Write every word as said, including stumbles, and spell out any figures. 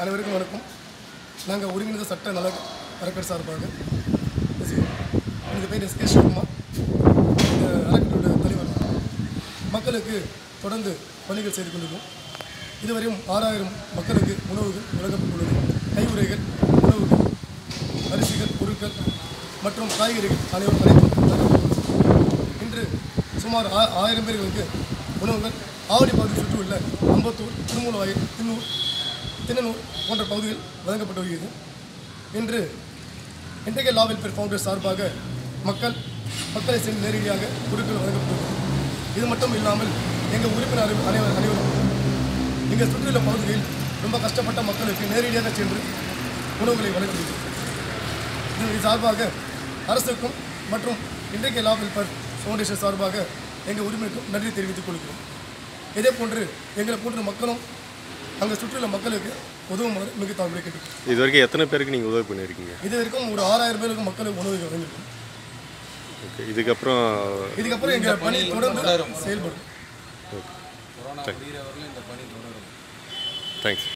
அனைவருக்கும் வணக்கம். நாங்கள் ஒருங்கிணைந்த சட்ட நல அறக்கட்டளை சார்பாக எங்கள் பேர் எஸ் கே சிவகுமார். இந்த அறக்கட்டளையோட தலைவர். மக்களுக்கு தொடர்ந்து பணிகள் செய்து கொண்டிருக்கோம். இதுவரையும் ஆறாயிரம் மக்களுக்கு உணவுகள் வழங்கப்பட்டுள்ளது. கையுறைகள், உணவுகள், அரிசிகள், பொருட்கள் மற்றும் காய்கறிகள் அனைவரும் வழங்கப்பட்டுள்ளது. இன்று சுமார் ஆயிரம் பேர்களுக்கு உணவுகள் ஆவடி பகுதியை சுற்றியுள்ள அம்பத்தூர், திருமூலவாயில், தின்னூர், தின்னனூர் போன்ற பகுதிகள் வழங்கப்பட்டு வருகிறது. இன்று இன்டெகிரல் லா வெல்ஃபேர் ஃபவுண்டேஷன் சார்பாக மக்கள் மக்களை சென்று நேரடியாக பொருட்கள் வழங்கப்பட்டுள்ளது. இது மட்டும் இல்லாமல் எங்கள் உறுப்பினர் அனைவர் அனைவரும் எங்கள் சுற்றியுள்ள பகுதிகளில் ரொம்ப கஷ்டப்பட்ட மக்களுக்கு நேரடியாக சென்று உணவுகளை வழங்குகிறது. இது சார்பாக அரசுக்கும் மற்றும் இன்டெகிரல் லா வெல்ஃபேர் ஃபவுண்டேஷன் சார்பாக எங்கள் உரிமைக்கும் நன்றி தெரிவித்துக் கொள்கிறோம். இதே போன்று எங்களை போன்ற மக்களும் அங்கே சுற்றியுள்ள மக்களுக்கு உதவுமாறு மிக தாழ்வுகளை கேட்டுக்கொள்கிறோம். இது வரைக்கும் எத்தனை பேருக்கு நீங்கள் உதவி பண்ணியிருக்கீங்க? இது வரைக்கும் ஒரு ஆறாயிரம் பேருக்கு மக்களுக்கு உணவு வழங்கியிருக்கோம். ஓகே, இதுக்கப்புறம் இதுக்கப்புறம் எங்கள் பணி தொடர்ந்து செயல்படும். தேங்க்ஸ்.